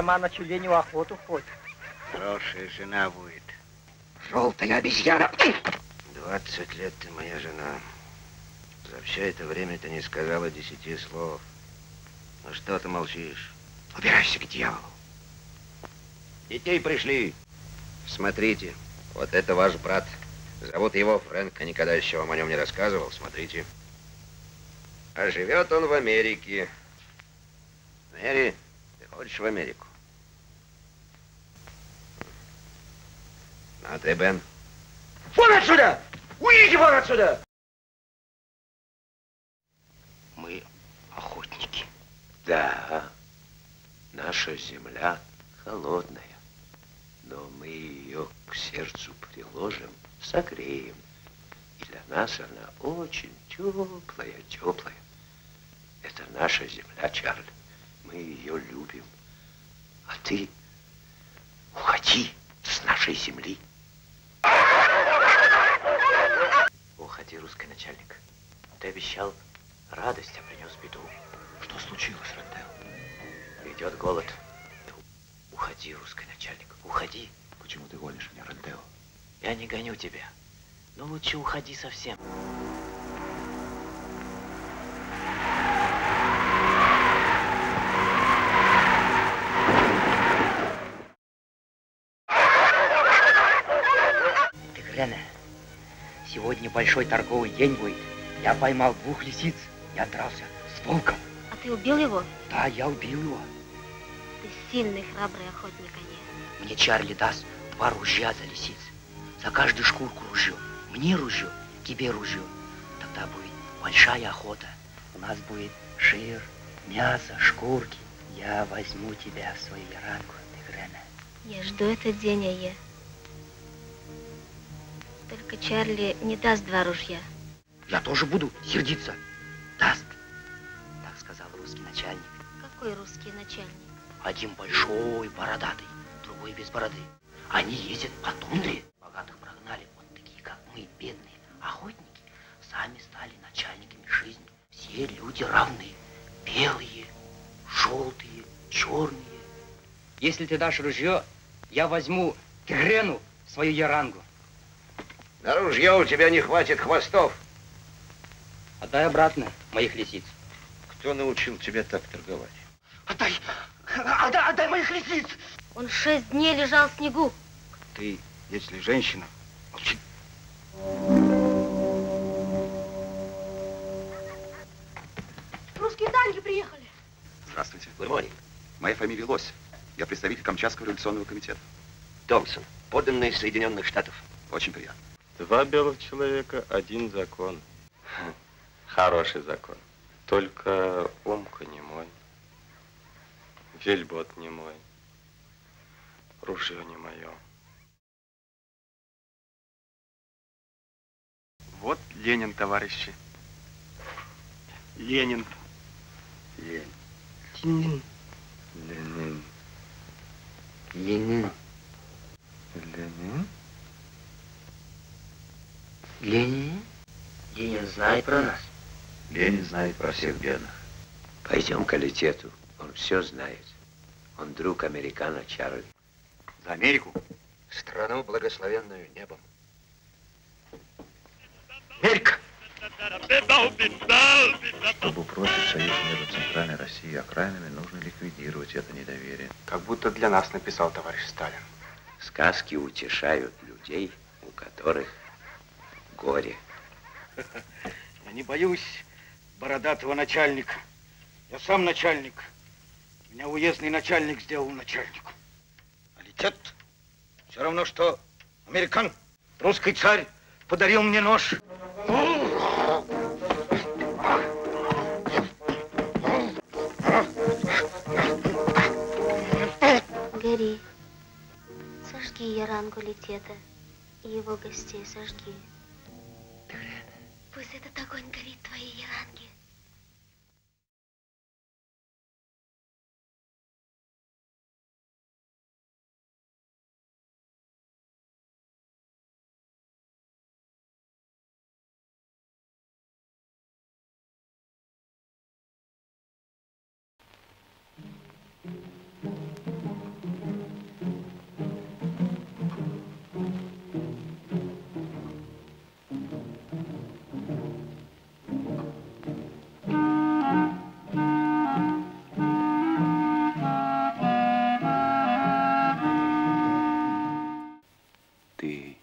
сама на тюленю охоту ходит. Хорошая жена будет. Желтая обезьяна. 20 лет ты моя жена. За все это время ты не сказала 10 слов. Ну что ты молчишь? Убирайся к дьяволу. Детей пришли. Смотрите, вот это ваш брат. Зовут его Фрэнк, я никогда еще вам о нем не рассказывал. Смотрите. А живет он в Америке. Мэри, ты хочешь в Америку? А ты, Бен? Вон отсюда! Уйди вон отсюда! Мы охотники. Да, наша земля холодная, но мы ее к сердцу приложим, согреем. И для нас она очень теплая, теплая. Это наша земля, Чарли. Мы ее любим. А ты уходи с нашей земли. Уходи, русский начальник. Ты обещал радость, а принес беду. Что случилось, Рендел? Идет голод. Уходи, русский начальник, уходи. Почему ты гонишь меня, Рендел? Я не гоню тебя. Но лучше уходи совсем. Тигрена, сегодня большой торговый день будет. Я поймал 2 лисиц. Я дрался с волком. А ты убил его? Да, я убил его. Ты сильный, храбрый охотник, а не. Мне Чарли даст 2 ружья за лисиц. За каждую шкурку ружье. Мне ружье, тебе ружье. Тогда будет большая охота. У нас будет жир, мясо, шкурки. Я возьму тебя в свою яранку, Тигрена. Я жду этот день, Ае. Только Чарли не даст 2 ружья. Я тоже буду сердиться. Даст. Так сказал русский начальник. Какой русский начальник? Один большой, бородатый, другой без бороды. Они ездят по тундре. Богатых прогнали. Вот такие, как мы, бедные охотники, сами стали начальниками жизни. Все люди равны. Белые, желтые, черные. Если ты дашь ружье, я возьму Тигрену в свою ярангу. На ружье у тебя не хватит хвостов. Отдай обратно моих лисиц. Кто научил тебя так торговать? Отдай моих лисиц! Он 6 дней лежал в снегу. Ты, если женщина, молчи. Русские танки приехали. Здравствуйте. Good morning. Моя фамилия Лось. Я представитель Камчатского революционного комитета. Томпсон, подданный из Соединенных Штатов. Очень приятно. 2 белых человека, 1 закон. Хороший закон. Только Умка не мой. Вельбот не мой. Ружье не мое. Вот Ленин, товарищи. Ленин. Ленин. Ленин. Ленин. Ленин. Ленин? Ленин знает про нас. Ленин знает про всех бедных. Пойдем к Алитету. Он все знает. Он друг американо Чарли. За Америку? Страну, благословенную небом. Америка! Чтобы упрочить союз между Центральной Россией и окраинами, нужно ликвидировать это недоверие. Как будто для нас написал товарищ Сталин. Сказки утешают людей, у которых горе. Я не боюсь бородатого начальника. Я сам начальник. Меня уездный начальник сделал начальником. Алитет все равно, что американ. Русский царь подарил мне нож. Гори. Сожги ярангу Летета и его гостей сожги. Пусть этот огонь горит в твоей яранге.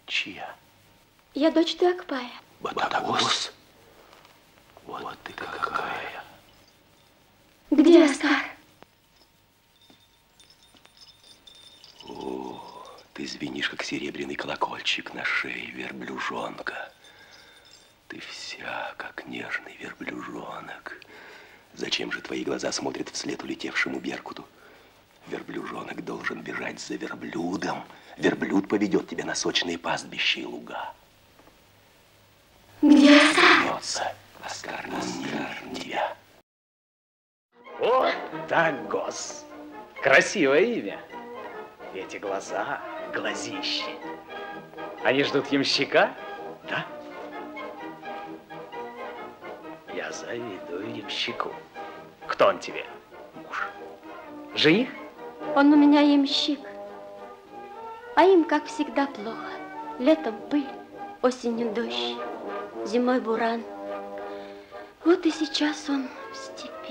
чья? Я дочь Туакпая. Батагос? Вот ты какая. Где Оскар? О, ты звенишь, как серебряный колокольчик на шее верблюжонка. Ты вся, как нежный верблюжонок. Зачем же твои глаза смотрят вслед улетевшему беркуту? Верблюжонок должен бежать за верблюдом. Верблюд поведет тебя на сочные пастбища и луга. Где Оскар? Оскар настигнет тебя. Вот так, Гос. Красивое имя. Эти глаза, глазищи. Они ждут ямщика, да? Я завидую ямщику. Кто он тебе? Муж? Жених? Он у меня ямщик. А им, как всегда, плохо. Летом пыль, осенью дождь, зимой буран. Вот и сейчас он в степи.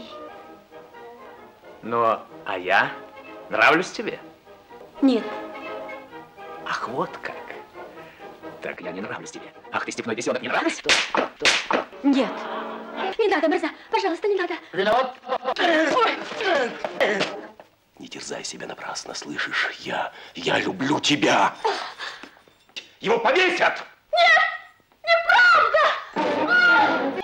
Ну, а я нравлюсь тебе? Нет. Ах, вот как. Так я не нравлюсь тебе. Ах, ты степной бесенок, не нравлюсь? Нет. Не надо, Мырза, пожалуйста, не надо. Не терзай себя напрасно, слышишь? Я люблю тебя. Его повесят! Нет! Неправда!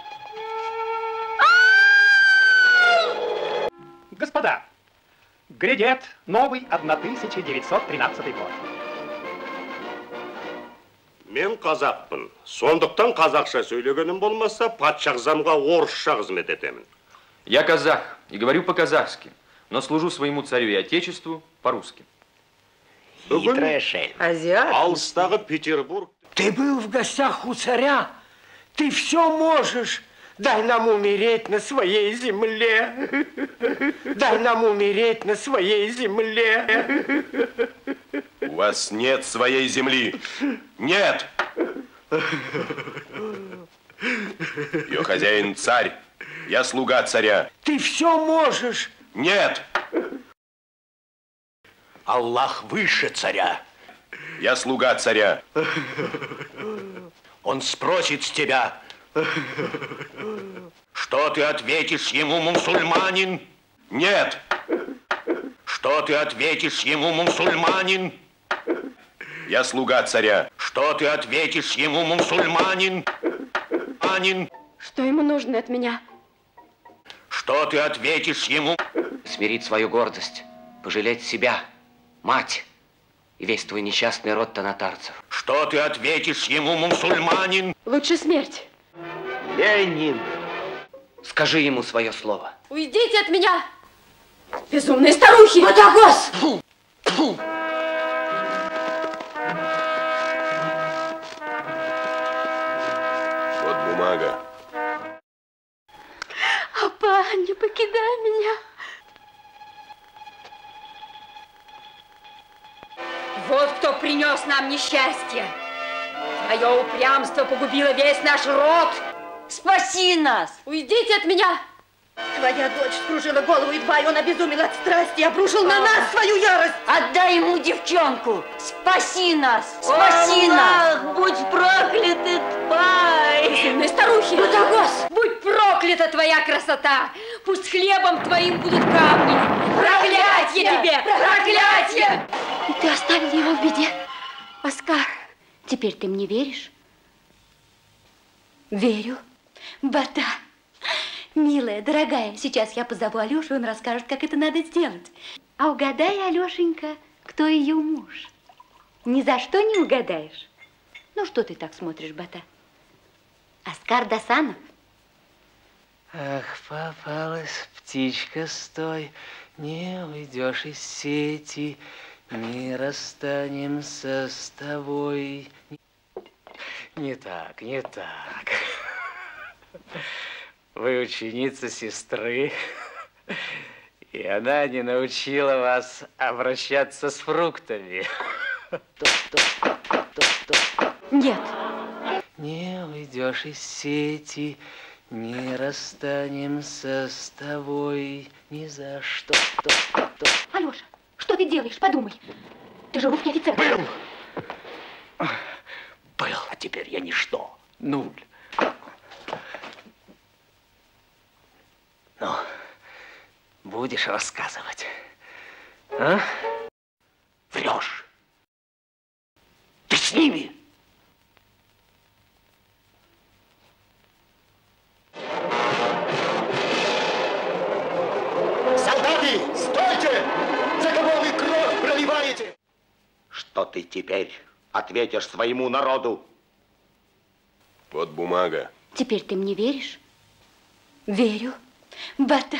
Господа, грядет новый 1913 год. Мен қазақпын. Сондықтан қазақша сөйлегенім болмаса, патша ағзамға орысша қызмет етемін. Я казах и говорю по-казахски, но служу своему царю и отечеству по-русски. Азиат. Алыстағы Петербург. Ты был в гостях у царя. Ты все можешь. Дай нам умереть на своей земле. Дай нам умереть на своей земле. У вас нет своей земли. Нет. Ее хозяин царь. Я слуга царя. Ты все можешь. Нет. Аллах выше царя. Я слуга царя. Он спросит с тебя. Что ты ответишь ему, мусульманин? Нет. Что ты ответишь ему, мусульманин? Я слуга царя. Что ты ответишь ему, мусульманин? Что ему нужно от меня? Что ты ответишь ему? Смирить свою гордость, пожалеть себя, мать и весь твой несчастный род танатарцев. Что ты ответишь ему, мусульманин? Лучше смерть. Ленин! Скажи ему свое слово. Уйдите от меня! Безумные старухи! Батагос! Вот бумага. Апа, не покидай меня. Вот кто принес нам несчастье. Твое упрямство погубило весь наш род. Спаси нас! Уйдите от меня! Твоя дочь скружила голову, едва и он обезумел от страсти и обрушил на нас свою ярость. Отдай ему девчонку! Спаси нас! Спаси нас! Будь проклятый, тварь! Безумные старухи! Батагос! Будь проклята твоя красота! Пусть хлебом твоим будут камни! Проклятье тебе! Проклятье! И ты оставил его в беде? Оскар, теперь ты мне веришь? Верю. Бата, милая, дорогая, сейчас я позову Алешу, он расскажет, как это надо сделать. А угадай, Алешенька, кто ее муж? Ни за что не угадаешь. Ну, что ты так смотришь, Бата? Оскар Досанов. Ах, попалась птичка, стой, не уйдешь из сети, не расстанемся с тобой. Не так, не так. Вы ученица сестры, и она не научила вас обращаться с фруктами. Нет. Не уйдешь из сети, не расстанемся с тобой ни за что. Алеша, что ты делаешь? Подумай. Ты же русский офицер. был. А теперь я ничто. Нуль. Ну, будешь рассказывать, а? Врешь. Ты с ними? Солдаты, стойте! За кого вы кровь проливаете? Что ты теперь ответишь своему народу? Вот бумага. Теперь ты мне веришь? Верю. Бата.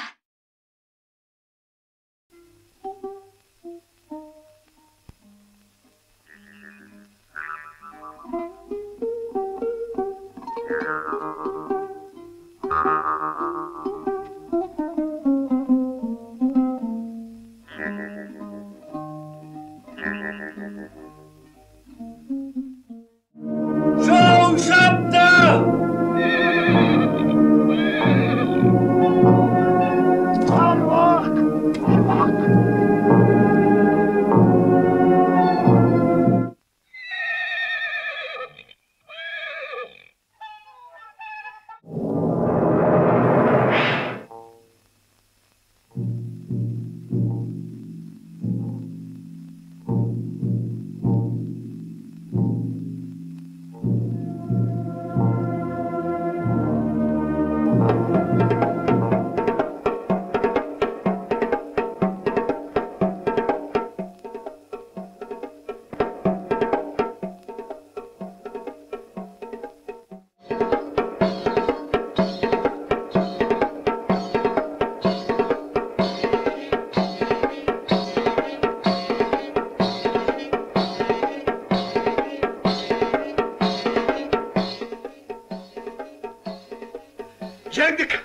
Жеңдік!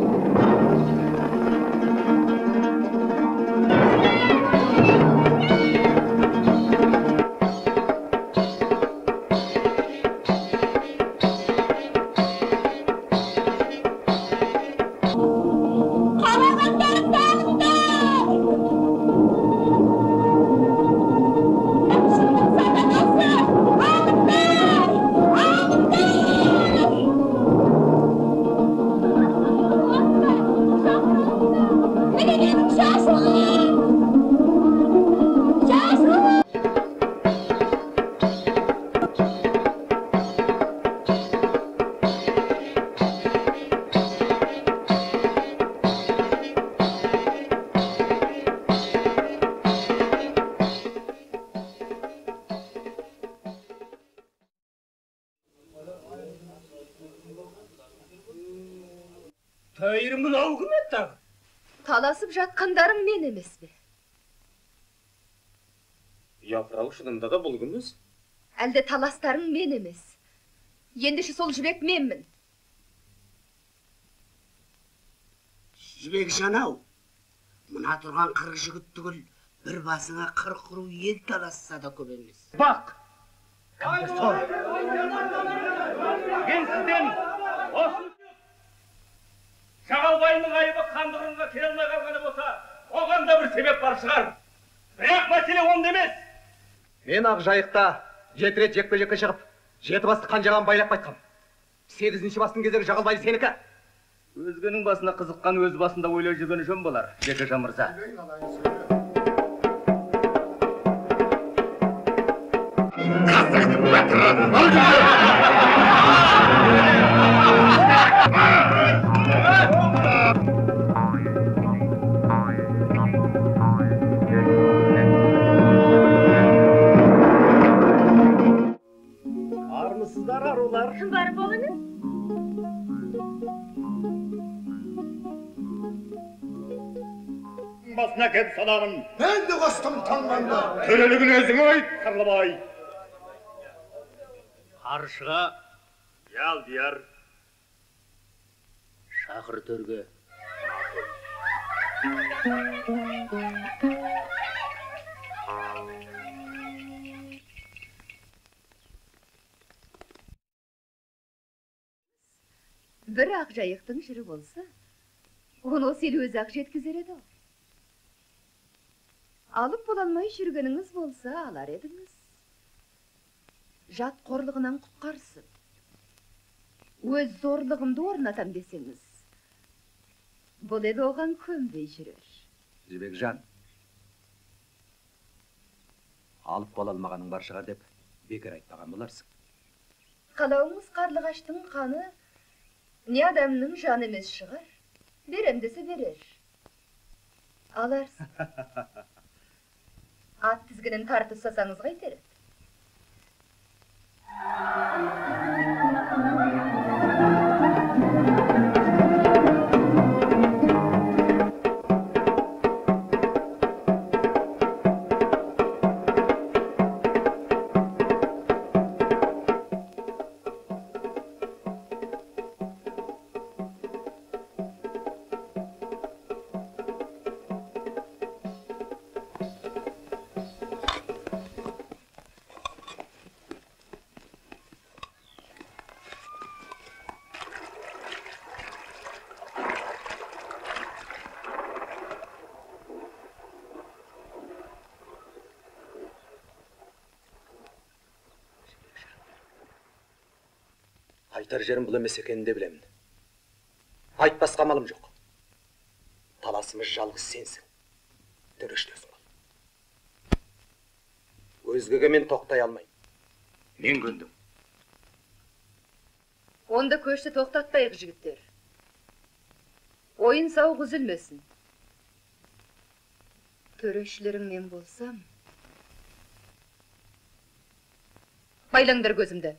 Таласып жатқандарың мен емес пе? Япырау, шынында да бұл кіміз? Әлде таластарың мен емес. Ендеше сол жібек менмін. Жібек жанау, мына тұрған 40 жігіт түгіл, бір басыңа 40 ру ел таласса да көп емес. Бақ! Кімді сор? Мен сізден осы Шағалбайының айыбы қандығынға келе алмай қалғаны болса, оған да бір себеп бар шығар. Бірақ мәселе онда емес. Мен ақ жайықта 7 рет жекпе-жекке шығып, 7 басты қанжаған байлап қайтқам. 8-ші бастың кезегі Жағалбай сенікі. Өзгенің басына қызыққан өз басында ойлай жүргені жөн болар, Жекежан мырза. Қазақтың батыры! Армысыздар, арулар? Бар болыңыз. Басына кеп саламын. Мен де қостым таңғанда. Төрелігін өзің айт, Қарлыбай. Қаршыға, Ялдияр. Шақыр төрге. Бір ақ жайықтың жүрі болса, оны осы ел өзі ақ жеткізер еді. Алып бола алмай жүргеніңіз болса, алар едіңіз. жат қорлығынан құтқарсын. Өз зорлығымды орнатам десеңіз, бұл еді оған көнбей жүрер. Жібекжан, алып бола алмағаның бар шығар деп бекер айтпаған боларсың. Қалауыңыз қарлығаштың қаны не адамның жаны емес шығар. Берем десе берер. Аларсың. Ат тізгінін тартып ұстасаңыз қайтер еді? Айтар жерім бұл емес екенін де білемін. Айтпасқа амалым жоқ. Таласымыз жалғыз сенсің. Төрештесің бол. Өзгеге мен тоқтай алмайым. Мен көндім. Онда көшті тоқтатпайық, жігіттер. Ойын сауық үзілмесін. Төрешілерің мен болсам, байлаңдар көзімді.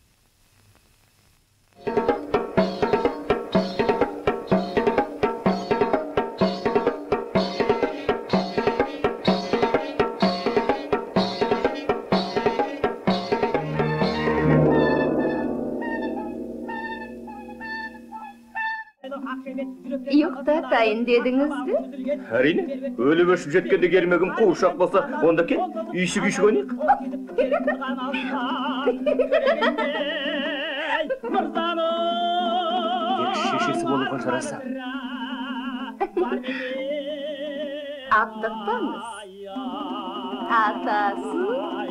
Ұйықтатайын дедіңізді? Әрине, өліп өшіп жеткенде келмегім қуышақ болса, онда кел, үйшік ойнайық. Тек шешесі болуға жараса. Аттатпаңыз. Атасы.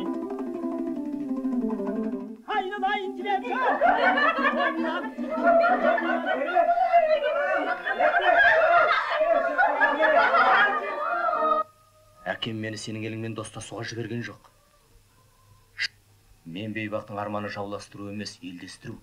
Әкем мені сенің еліңмен достасуға жіберген жоқ. Мен бейбақтың арманы жауластыру емес, елдестіру.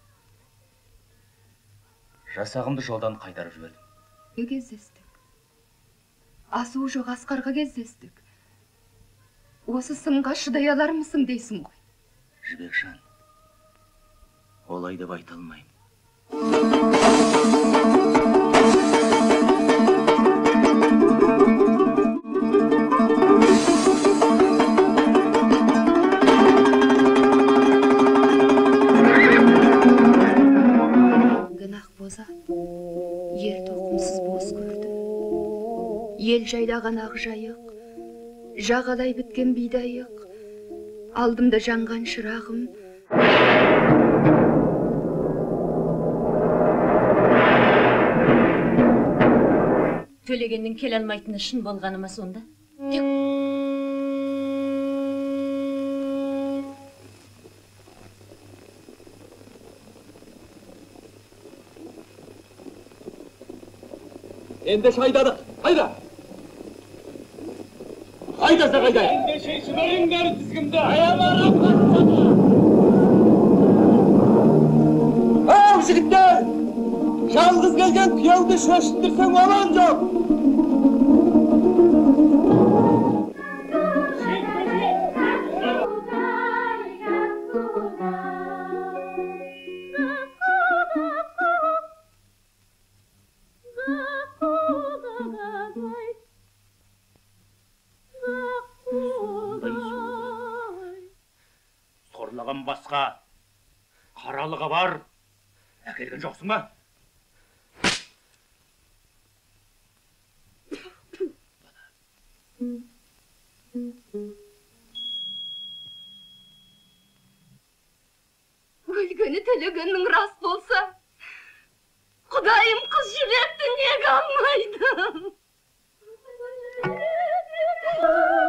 Жасағымды жолдан қайтарып жібердім. Кездестік. Асуы жоқ Асқарға кездестік. Осы сынға шыдай алармысың дейсің ғой. Жібекжан, олай деп айта алмайым. Гынақ бозат, ер тоқымсыз бос көрді. Ел жайлаған ақ жайық, жағалай біткен бидайық, алдымда жанған шырағым. Төлегеннің келе алмайтыны шын болғаны ма сонда? Ендеше айдадық, қайда? Қайдаса қайда? Ендеше жіберіңдер тізгінді. Аялары Ау, жігіттер! Жалғыз келген күйеуді шөштірсең олан жоқ. Сорлаған басқа, қаралыға бар. Әкелген жоқсың ба? Өлгені төлегеннің рас болса, Құдайым қыз жіберді, неге алмайды?